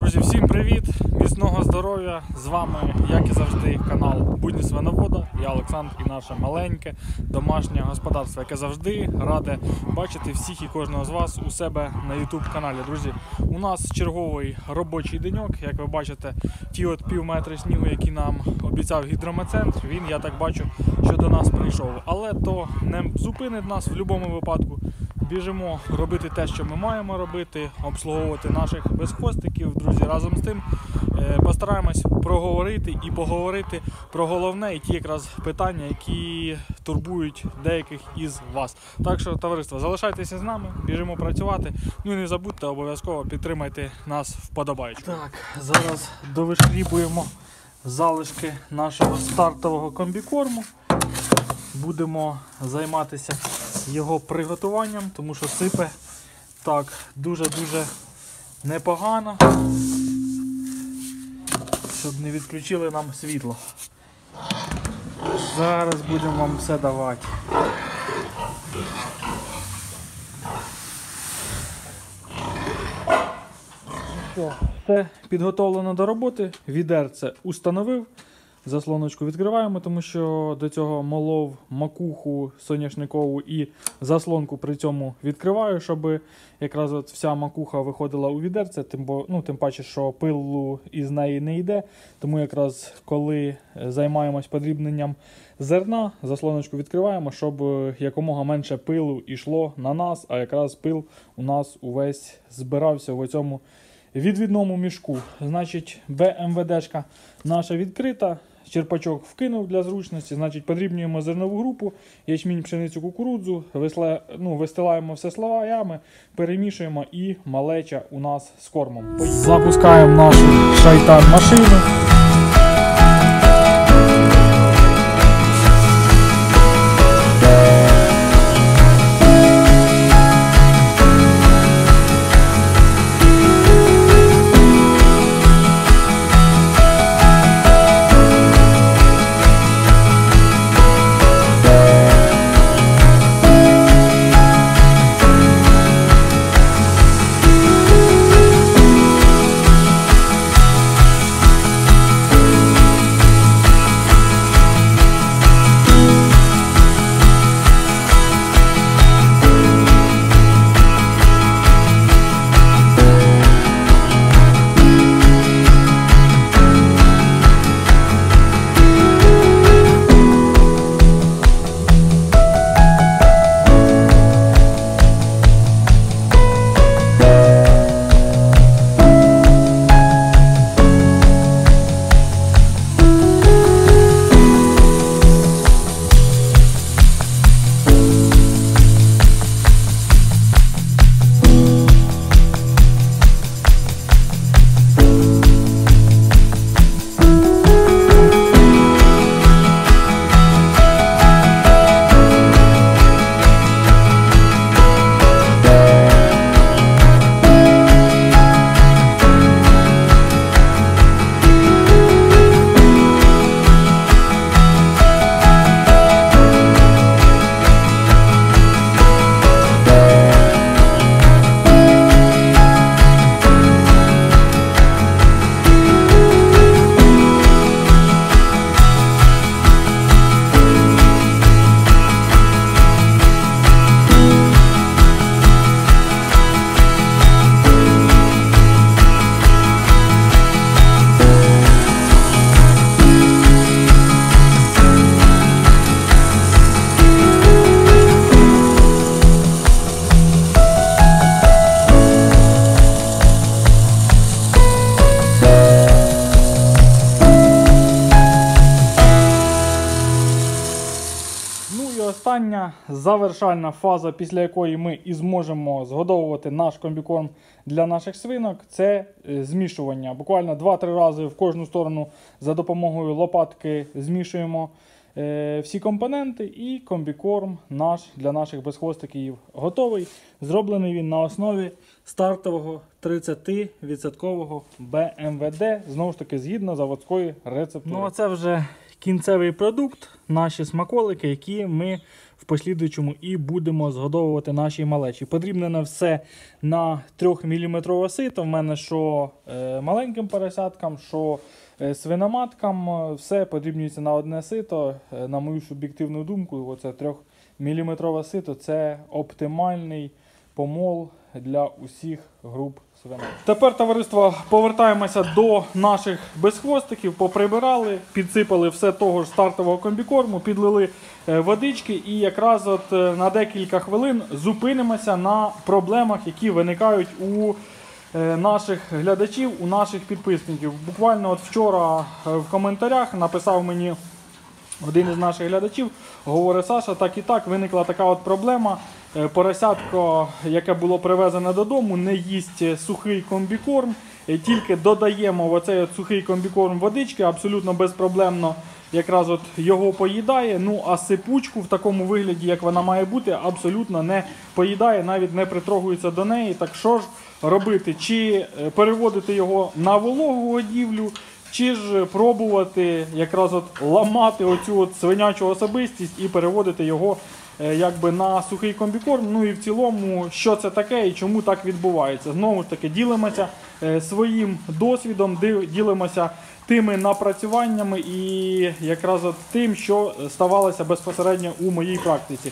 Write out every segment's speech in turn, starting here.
Друзі, всім привіт! Міцного здоров'я! З вами, як і завжди, канал Будні Свиновода. Я Олександр і наше маленьке домашнє господарство, яке завжди раде бачити всіх і кожного з вас у себе на YouTube каналі. Друзі, у нас черговий робочий деньок. Як ви бачите, ті от пів метри снігу, які нам обіцяв гідрометцентр, він, я так бачу, що до нас прийшов. Але то не зупинить нас в будь-якому випадку. Біжимо робити те, що ми маємо робити, обслуговувати наших безхвостиків. Друзі, разом з тим постараємось проговорити і поговорити про головне і ті якраз питання, які турбують деяких із вас. Так що, товариство, залишайтеся з нами, біжимо працювати. Ну і не забудьте, обов'язково підтримайте нас вподобаючи. Так, зараз довишкрібуємо залишки нашого стартового комбікорму. Будемо займатися його приготуванням, тому що сипе так дуже-дуже непогано, щоб не відключили нам світло. Зараз будемо вам все давати. Все, все підготовлено до роботи, відерце установив. Заслоночку відкриваємо, тому що до цього молов макуху соняшникову і заслонку при цьому відкриваю, щоб якраз от вся макуха виходила у відерце, тим паче, що пилу із неї не йде. Тому якраз коли займаємось подрібненням зерна, заслоночку відкриваємо, щоб якомога менше пилу йшло на нас, а якраз пил у нас увесь збирався в цьому відвідному мішку. Значить, БМВДшка наша відкрита, черпачок вкинув для зручності, значить, подрібнюємо зернову групу, ячмінь, пшеницю, кукурудзу, вистилаємо все слоями, перемішуємо і малеча у нас з кормом. Запускаємо нашу шайтан-машину. Остання завершальна фаза, після якої ми і зможемо згодовувати наш комбікорм для наших свинок, це змішування. Буквально 2-3 рази в кожну сторону за допомогою лопатки змішуємо всі компоненти, і комбікорм наш для наших безхвостиків готовий. Зроблений він на основі стартового 30% БМВД, знову ж таки, згідно заводської рецептури. Ну, а це вже кінцевий продукт, наші смаколики, які ми в послідуючому і будемо згодовувати нашій малечі. Потрібно на все на 3-мм сито. В мене що маленьким поросяткам, що свиноматкам, все подрібнюється на одне сито. На мою суб'єктивну думку, оце 3-мм сито – це оптимальний помол для усіх груп свиней. Тепер, товариство, повертаємося до наших безхвостиків. Поприбирали, підсипали все того ж стартового комбікорму, підлили водички і якраз от на декілька хвилин зупинимося на проблемах, які виникають у наших глядачів, у наших підписників. Буквально от вчора в коментарях написав мені один із наших глядачів, говорить: Саша, так і так, виникла така от проблема. Поросятко, яке було привезене додому, не їсть сухий комбікорм, тільки додаємо в оцей от сухий комбікорм водички, абсолютно безпроблемно якраз от його поїдає, ну а сипучку в такому вигляді, як вона має бути, абсолютно не поїдає, навіть не притрогується до неї. Так що ж робити? Чи переводити його на вологу годівлю, чи ж пробувати якраз от ламати оцю от свинячу особистість і переводити його якби на сухий комбікорм. Ну і в цілому, що це таке і чому так відбувається. Знову ж таки, ділимося своїм досвідом, ділимося тими напрацюваннями і якраз от тим, що ставалося безпосередньо у моїй практиці.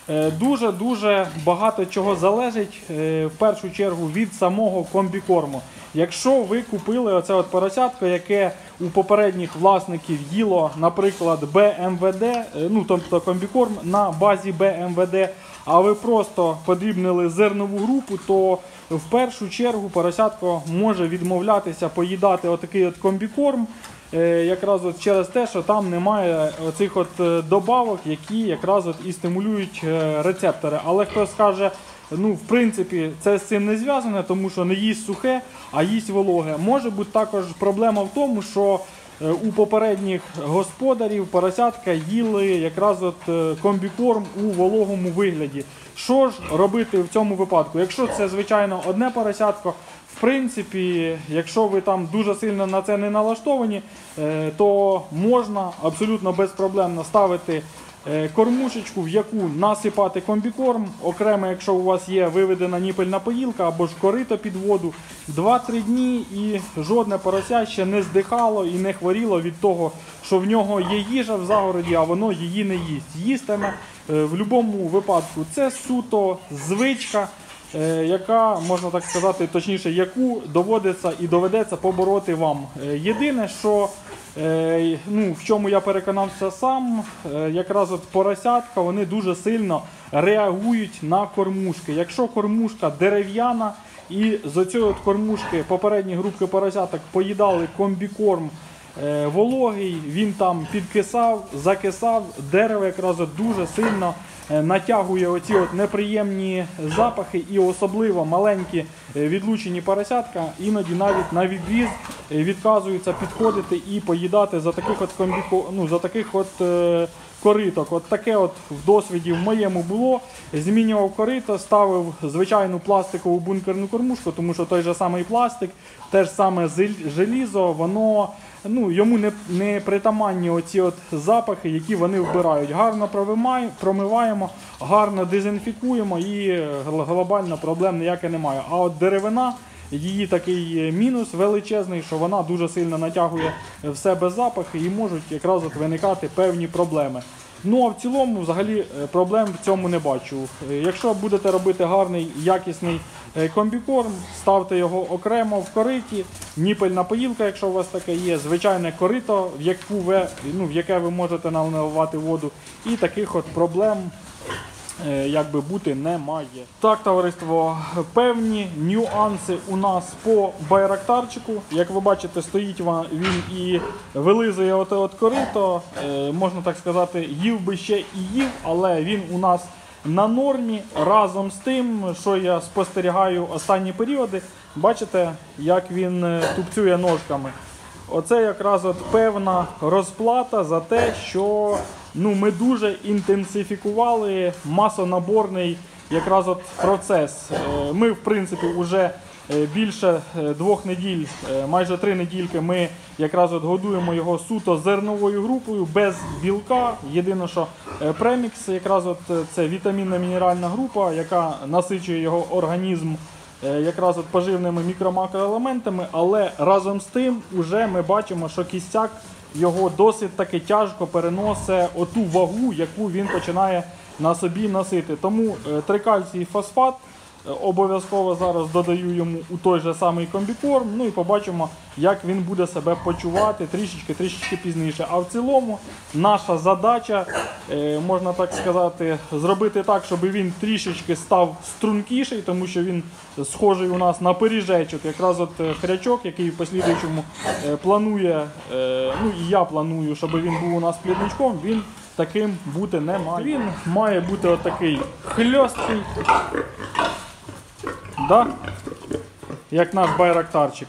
Дуже-дуже багато чого залежить в першу чергу від самого комбікорму. Якщо ви купили оце от поросятко, яке у попередніх власників їло, наприклад, БМВД, ну тобто комбікорм на базі БМВД, а ви просто подрібнили зернову групу, то в першу чергу поросятко може відмовлятися поїдати отакий от комбікорм, якраз от через те, що там немає оцих от добавок, які якраз от і стимулюють рецептори. Але хтось скаже, ну, в принципі, це з цим не зв'язане, тому що не їсть сухе, а їсть вологе. Може бути також проблема в тому, що у попередніх господарів поросятка їли якраз от комбікорм у вологому вигляді. Що ж робити в цьому випадку? Якщо це, звичайно, одне поросятко, в принципі, якщо ви там дуже сильно на це не налаштовані, то можна абсолютно безпроблемно ставити кормушечку, в яку насипати комбікорм, окремо, якщо у вас є виведена ніпельна поїлка або ж корито під воду, 2-3 дні і жодне порося ще не здихало і не хворіло від того, що в нього є їжа в загороді, а воно її не їсть. Їстиме в будь-якому випадку. Це суто звичка, яка, можна так сказати, точніше, яку доводиться і доведеться побороти вам. Єдине, що в чому я переконався сам, якраз от поросятка, вони дуже сильно реагують на кормушки. Якщо кормушка дерев'яна і з цієї от кормушки попередні групки поросяток поїдали комбікорм вологий, він там підкисав, закисав, дерево якраз от дуже сильно натягує оці от неприємні запахи, і особливо маленькі відлучені поросятка іноді навіть на відріз відказуються підходити і поїдати за таких от кориток. От таке от в досвіді в моєму було. Змінював корито, ставив звичайну пластикову бункерну кормушку, тому що той же самий пластик, те ж саме желізо, воно йому не притаманні оці от запахи, які вони вбирають. Гарно промиваємо, гарно дезінфікуємо і глобально проблем ніяких немає. А от деревина, її такий мінус величезний, що вона дуже сильно натягує в себе запахи і можуть якраз от виникати певні проблеми. Ну а в цілому взагалі проблем в цьому не бачу. Якщо будете робити гарний, якісний комбікорм, ставте його окремо в кориті, ніпельна поїлка, якщо у вас таке є, звичайне корито, в яке ви можете наливати воду, і таких от проблем якби бути немає. Так, товариство, певні нюанси у нас по байрактарчику. Як ви бачите, стоїть він і вилизує от корито. Можна так сказати, їв би ще і їв, але він у нас на нормі. Разом з тим, що я спостерігаю останні періоди, бачите, як він тупцює ножками. Оце якраз от певна розплата за те, що ми дуже інтенсифікували масонаборний якраз от процес. Ми, в принципі, вже більше 2 неділь, майже 3 недільки ми якраз от годуємо його суто зерновою групою, без білка. Єдине, що премікс, якраз от це вітамінна мінеральна група, яка насичує його організм якраз от поживними мікро-макроелементами, але разом з тим вже ми бачимо, що кістяк його досить таки тяжко переносить оту вагу, яку він починає на собі носити. Тому трикальцій фосфат обов'язково зараз додаю йому у той же самий комбікорм, ну і побачимо, як він буде себе почувати трішечки пізніше. А в цілому наша задача, можна так сказати, зробити так, щоб він трішечки став стрункіший, тому що він схожий у нас на пиріжечок. Якраз от хрячок, який в послідуючому планує, ну і я планую, щоб він був у нас плідничком, він таким бути не має. Він має бути отакий хльосткий, да? Як наш байрактарчик.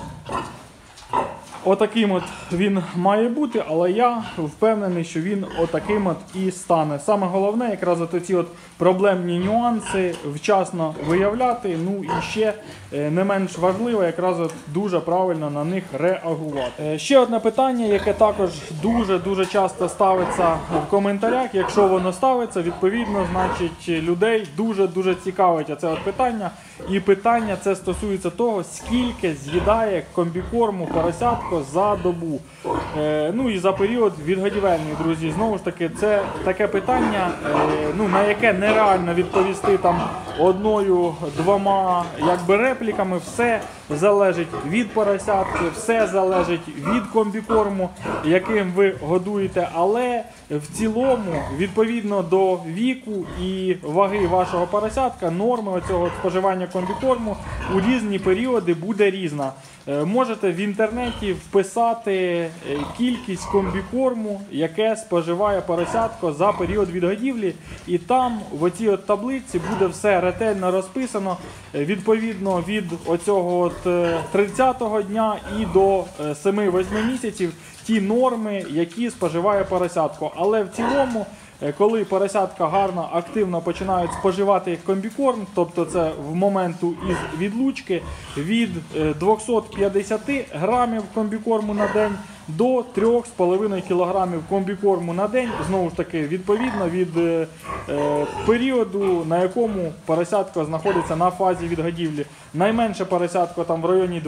Отаким от він має бути, але я впевнений, що він отаким от і стане. Саме головне, якраз оці от проблемні нюанси вчасно виявляти, ну і ще не менш важливо, якраз от дуже правильно на них реагувати. Ще одне питання, яке також дуже часто ставиться в коментарях. Якщо воно ставиться, відповідно, значить людей дуже цікавить оце от питання. І питання це стосується того, скільки з'їдає комбікорму поросятко за добу. Ну і за період відгодівельний, друзі. Знову ж таки, це таке питання, ну, на яке нереально відповісти там одною-двома репліками. Все залежить від поросятки, все залежить від комбікорму, яким ви годуєте. Але в цілому, відповідно до віку і ваги вашого поросятка, норма оцього споживання комбікорму у різні періоди буде різна. Можете в інтернеті вписати кількість комбікорму, яке споживає поросятко за період відгодівлі, і там в оцій от таблиці буде все ретельно розписано, відповідно від оцього от 30-го дня і до 7-8 місяців ті норми, які споживає поросятко. Але в цілому, коли поросятка гарно, активно починають споживати комбікорм, тобто це в моменту із відлучки, від 250 грамів комбікорму на день до 3,5 кг комбікорму на день, знову ж таки, відповідно від періоду, на якому поросятко знаходиться на фазі відгодівлі. Найменше поросятко там в районі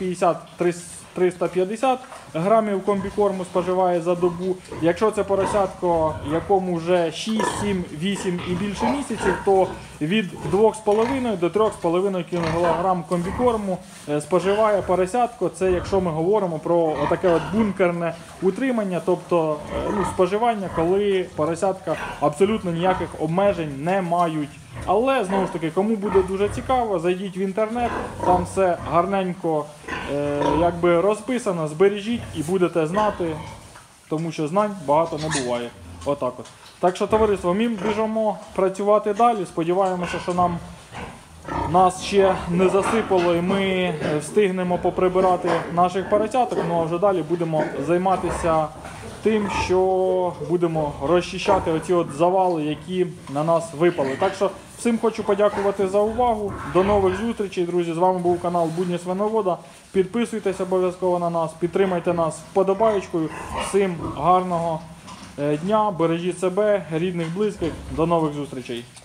250-350 грамів комбікорму споживає за добу. Якщо це поросятко, якому вже 6, 7, 8 і більше місяців, то від 2,5 до 3,5 кг комбікорму споживає поросятко. Це якщо ми говоримо про отаке от бункерне утримання, тобто споживання, коли поросятка абсолютно ніяких обмежень не мають. Але, знову ж таки, кому буде дуже цікаво, зайдіть в інтернет, там все гарненько розписано, збережіть і будете знати, тому що знань багато не буває. Отак от. Так що, товариство, ми біжимо працювати далі, сподіваємося, що нас ще не засипало і ми встигнемо поприбирати наших поросяток, ну а вже далі будемо займатися тим, що будемо розчищати оці от завали, які на нас випали. Так що всім хочу подякувати за увагу. До нових зустрічей, друзі. З вами був канал Будні Свиновода. Підписуйтесь обов'язково на нас, підтримайте нас вподобаєчкою. Всім гарного дня, бережіть себе, рідних, близьких. До нових зустрічей.